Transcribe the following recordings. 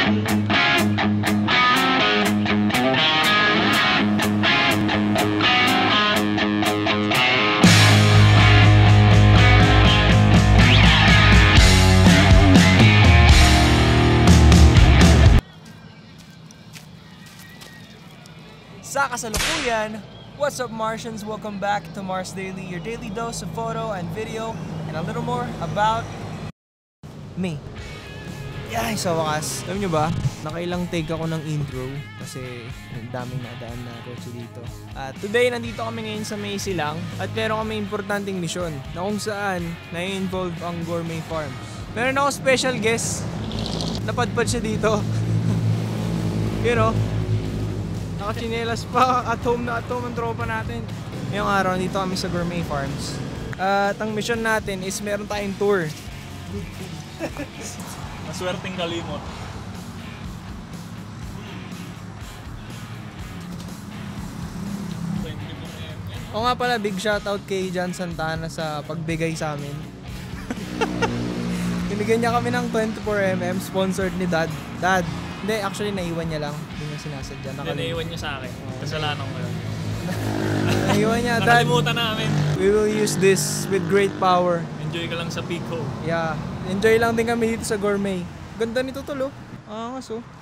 Sa kasalukuyan, what's up Martians? Welcome back to Mars Daily, your daily dose of photo and video and a little more about me. Yeah, sa wakas. Alam nyo ba, nakailang take ako ng intro kasi daming nadaan na kotse dito. At today, nandito kami ngayon sa May Silang at meron kami importanteng misyon na kung saan na-involve ang Gourmet Farm. Meron ako special guest, napadpad siya dito. You know, nakachinelas pa, at home na at home ang tropa natin. Ngayong araw, dito kami sa Gourmet Farms. At ang mission natin is meron tayong tour. Maswerteng kalimot. O nga pala, big shoutout kay John Santana sa pagbigay sa amin. Binigyan niya kami ng 24mm, sponsored ni Dad. Dad, hindi, actually naiwan niya lang. Hindi niya sinasadya. Naiwan niya sa akin. Kasalanan ko yun. Naiwan niya, Dad. Nakalimutan namin. We will use this with great power. Enjoy ka lang sa Pico. Yeah. Enjoy lang din kami dito sa Gourmet. Ganda nito tol, oh. Angas, oh.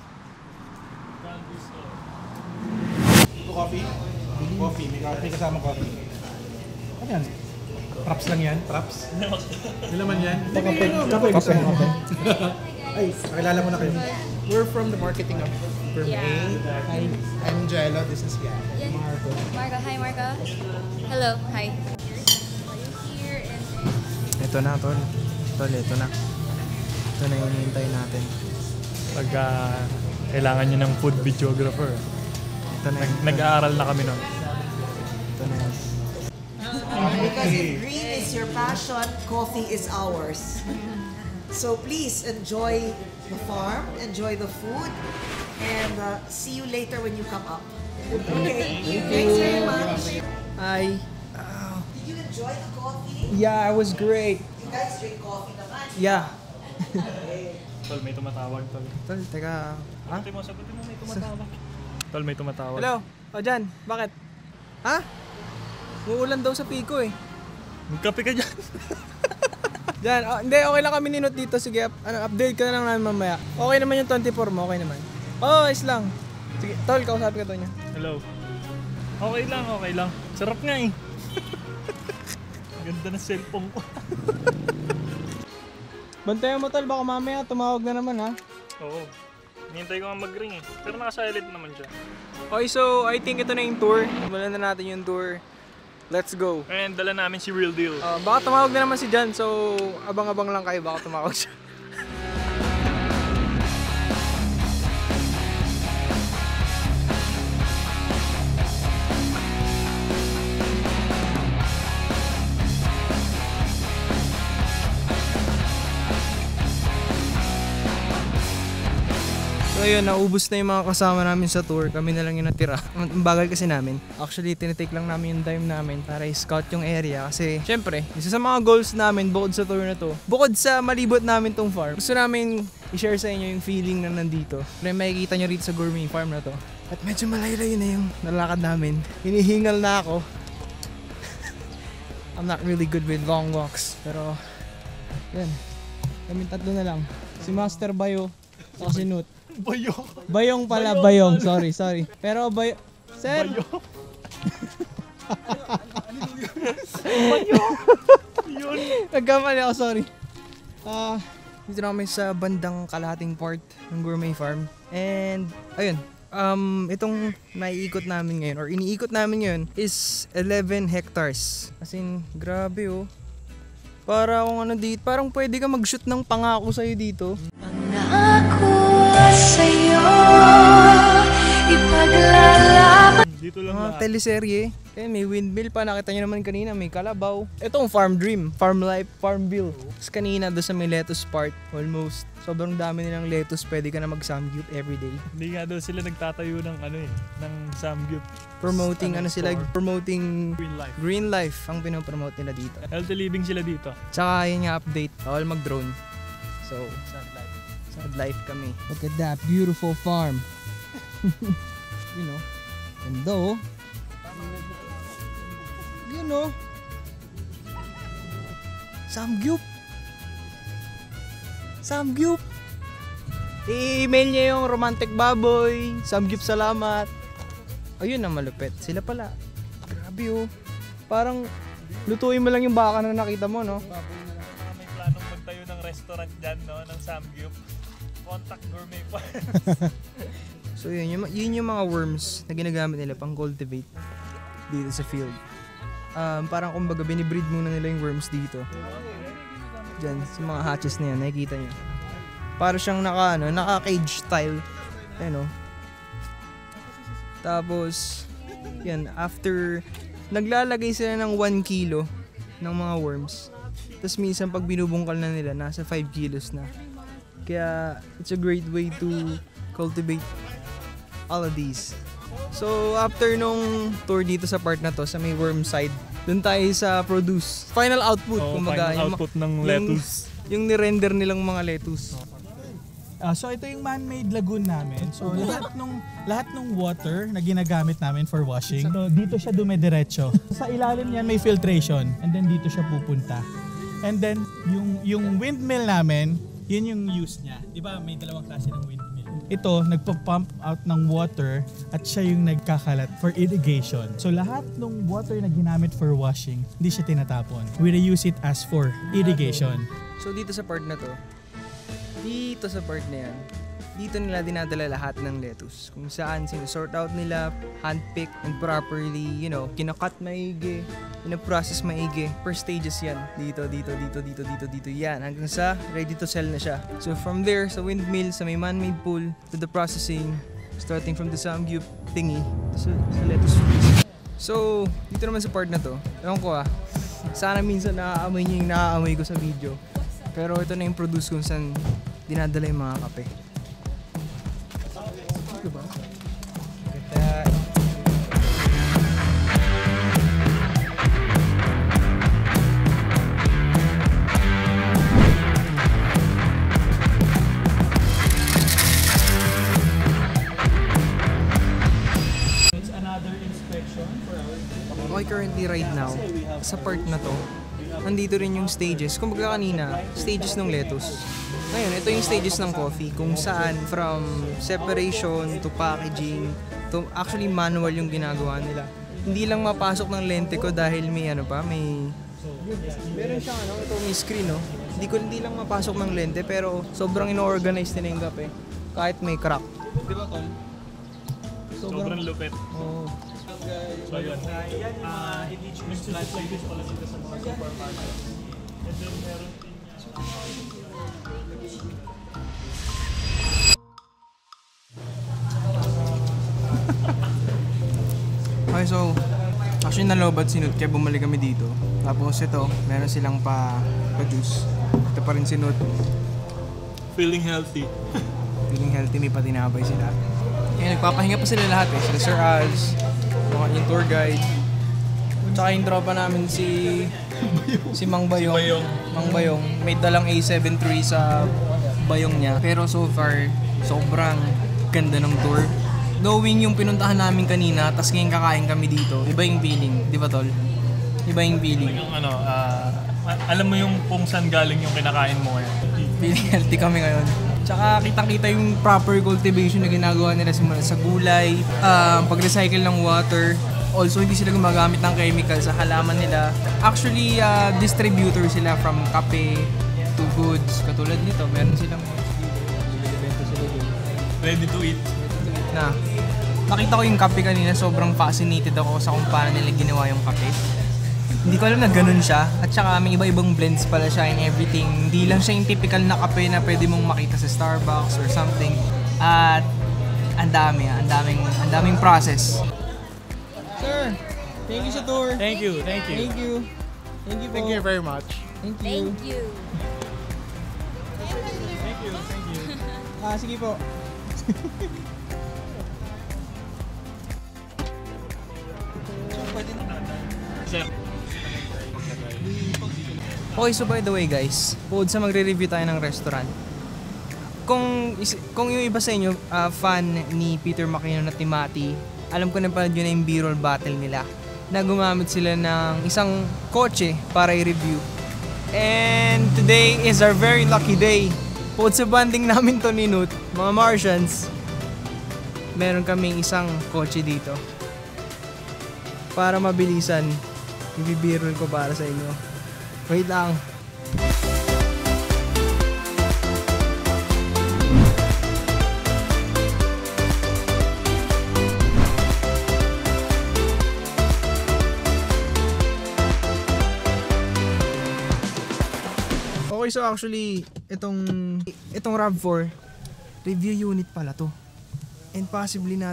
Coffee? Coffee. May kasama coffee. Ano yan? Props lang yan? Props? Hindi naman yan? Kape. Ay, pakilala mo na kayo. We're from the marketing of Gourmet. Yeah. Hi, I'm Jello. This is Marco. Marco, hi Marco. Hello, hi. Here and Ito na, tol. Tol, ito na. Ito na yung hinihintay natin. Pagka kailangan nyo ng food videographer. Ito na yung... Nag-aaral na kami nun. Ito na yan. Because if green is your passion, coffee is ours. So please enjoy the farm, enjoy the food, and see you later when you come up. Okay, thanks very much. Hi. Did you enjoy the coffee? Yeah, it was great. You guys drink coffee naman. Yeah. Tol, may tumatawag, tol. Tol, teka. Ha? Sagutin mo, may tumatawag. Tol, may tumatawag. Hello? O, Jan, bakit? Ha? Uulan daw sa Pico eh. Magkape ka dyan. Jan, hindi, okay lang kami ninot dito. Sige, update ka na lang namin mamaya. Okay naman yung 24 mo, okay naman. Oh, is lang. Sige, tol, kausapin ka to niya. Hello. Okay lang. Sarap nga eh. Ganda ng cellphone ko. Bantayan mo tol, baka mamaya tumawag na naman ha. Oo. Hinintay ko nga mag-ring eh. Pero naka-silent naman siya. Okay, so I think ito na yung tour. Simulan na natin yung tour. Let's go. And dala namin si Real Deal. Baka tumawag na naman si Jan, so abang-abang lang kayo, baka tumawag siya. So yun, naubos na yung mga kasama namin sa tour. Kami na lang yung natira. Ang bagal kasi namin. Actually, tinitake lang namin yung time namin para i-scout yung area. Kasi, syempre, isa sa mga goals namin bukod sa tour na to, bukod sa malibot namin tong farm, gusto namin i-share sa inyo yung feeling na nandito. Pero makikita nyo rito sa Gourmet Farm na to. At medyo malayo-layo na yung nalakad namin. Hinihingal na ako. I'm not really good with long walks. Pero, yan. Kami tatlo na lang. Si Master Bayo, saka si Nut. Bayong pala, Bayong. Sorry. Pero Sir! Bayong! Yun! Nagkamali ako, sorry. Dito na kami sa bandang kalahating part ng Gourmet Farm. And, ayun. Itong naiikot namin ngayon, or iniikot namin ngayon, is 11 hectares. As in, grabe oh. Para kung ano dito, parang pwede ka mag-shoot ng pangako sa'yo dito. Pangako sa'yo, ipaglalaban. Dito lang Mga teleserye. Kaya may windmill pa, nakita nyo naman kanina, may kalabaw. Ito ang farm dream, farm life, farm bill. Tapos kanina doon sa may lettuce part, almost. Sobrang dami nilang lettuce, pwede ka na mag-samgyup everyday. Hindi nga daw sila nagtatayo ng ng samgyup. Promoting promoting Green life. green life ang pinopromote nila dito. Healthy living sila dito. Tsaka yun nga update, bawal mag-drone. So, Sad life kami. Look at that beautiful farm. You know. And though, you know, Samgyup. Samgyup. I-email niya yung romantic baboy. Samgyup, salamat. Ayun na malupit. Sila pala. Grabe oh. Parang lutuin mo lang yung baka na nakita mo, no? May planong magtayo ng restaurant dyan, no? Ng Samgyup. Contact Gourmet pa. So yun yung mga worms na ginagamit nila pang cultivate dito sa field. Parang kumbaga binibreed muna nila yung worms dito. Diyan, sa mga hatches na yan, nakikita nyo. Para siyang naka-cage style. Ayun o. Tapos, yan, after, naglalagay sila ng 1 kilo ng mga worms. Tapos minsan pag binubungkal na nila, nasa 5 kilos na. Kaya, it's a great way to cultivate all of these. So, after nung tour dito sa part na to, sa may worm side, dun tayo sa produce. Final output, kumbaga. Final output ng lettuce. Yung nirender nilang mga lettuce. So ito yung man-made lagoon namin. So lahat ng water na ginagamit namin for washing, so dito siya dumediretso. Sa ilalim niyan may filtration and then dito siya pupunta. And then yung windmill namin, yun yung use niya. 'Di ba? May dalawang klase ng windmill. Ito nagpa-pump out ng water at siya yung nagkakalat for irrigation. So lahat ng water na ginamit for washing, hindi siya tinatapon. We reuse it as for irrigation. So dito sa part na to, dito nila dinadala lahat ng lettuce. Kung saan sinusort out nila, handpick and properly, kinakat maigi, pinaprocess maigi. Per stages yan. Dito, yan. Hanggang sa ready to sell na siya. So from there, sa windmill, sa may man-made pool, to the processing, starting from the Samgyup thingy, sa lettuce. So, dito naman sa part na to, ewan ko sana minsan naaamoy niyo yung naaamoy ko sa video. Pero ito na yung produce kung saan dinadala yung mga kape. Diba? Kita. It's another inspection for our... Okay, currently right now, sa part na to, nandito rin yung stages. Kung baga kanina, stages ng lettuce. Ngayon, ito yung stages ng coffee kung saan from separation to packaging to actually manual yung ginagawa nila. Hindi lang mapasok ng lente ko dahil may meron siyang ito may screen Hindi lang mapasok ng lente pero sobrang ino-organize nila yung kape. Kahit may crack. Di ba, Tol? Sobrang lupit. Oo. So yun. Next slide like this pala sila sa mga supermarket. And then meron din Okay, so actually nalobat sinut kaya bumalik kami dito. Tapos ito, meron silang pa-juice. Ito pa rin sinut. feeling healthy. Feeling healthy, may patinapay sila. Kaya nagpapahinga pa sila lahat Sila Sir Als, yung tour guide. Tsaka yung tropa namin si Mang Bayong. Mang Bayong. May dalang A73 sa bayong niya. Pero so far, sobrang ganda ng tour. Knowing yung pinuntahan namin kanina, tas ngayon kakain kami dito, iba yung feeling, di ba tol? Iba yung feeling. Yung alam mo yung kung saan galing yung kinakain mo ngayon. Feeling healthy kami ngayon. Tsaka kitang-kita yung proper cultivation na ginagawa nila simula sa gulay, pag-recycle ng water. Also, hindi sila gumagamit ng chemical sa halaman nila. Actually, distributor sila from kape to goods. Katulad nito, meron silang Ready to eat. na nakita ko yung kape kanina, sobrang fascinated ako sa kung paano nila ginawa yung kape. Hindi ko alam na ganun siya. At saka may iba-ibang blends pala siya and everything. Hindi lang siya yung typical na kape na pwede mong makita sa Starbucks or something. At ang daming process. Sir, thank you sa tour. Thank you. Thank you. Thank you po. Thank you very much. Thank you. Thank you. Sige po. Okay, so by the way guys, bukod sa magre-review tayo ng restaurant, kung yung iba sa inyo fan ni Peter McKinnon na Timati, alam ko na pala yun na yung B-roll battle nila na gumamit sila ng isang kotse para i-review. And today is our very lucky day. Bukod sa banding namin to ni Nut, mga Martians, meron kaming isang kotse dito. Para mabilisan, i-b-roll ko para sa inyo. Wait lang. Okay, so actually, itong RAV4, review unit pala to. And possible na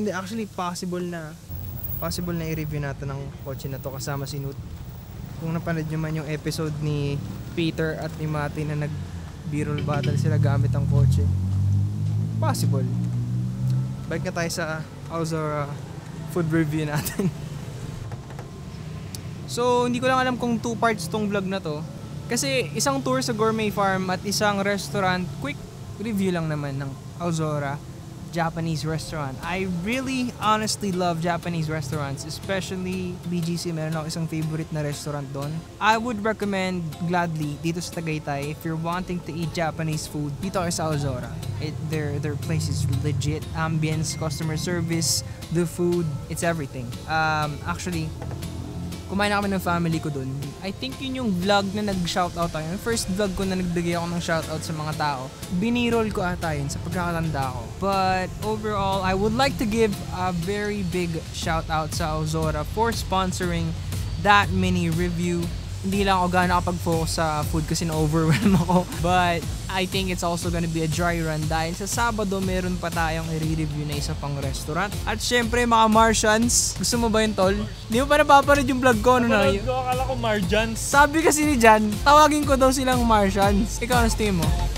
i-review natin ng kotse na to kasama si Nut. Kung napanood nyo man yung episode ni Peter at ni Mati na nag-b-roll battle sila gamit ang kotse. Possible. Balik na tayo sa Alzora food review natin. So, hindi ko lang alam kung 2 parts tong vlog na to. Kasi isang tour sa gourmet farm at isang restaurant, quick review lang naman ng Alzora Japanese restaurant. I really honestly love Japanese restaurants, especially BGC. Meron ako isang favorite na restaurant doon. I would recommend gladly dito sa Tagaytay if you're wanting to eat Japanese food, dito kayo sa Alzora. Their place is legit. Ambience, customer service, the food, it's everything. Actually, kumain na kami ng family ko dun. I think yun yung vlog na nag-shoutout tayo. Yung first vlog ko na nagbigay ako ng shoutout sa mga tao. Binirol ko ata yun sa pagkakatanda ko. But overall, I would like to give a very big shoutout sa Alzora for sponsoring that mini review. Hindi lang ako gana kapag-focus sa food kasi na-overwhelm ako. But I think it's also gonna be a dry run dahil sa Sabado meron pa tayong i-review na isa pang restaurant. At syempre mga Martians, gusto mo ba yun tol? Di mo pa napapanood yung vlog ko? Napanood ko, akala ko Martians. Sabi kasi ni Jan, tawagin ko daw silang Martians. Ikaw, ano tingin mo?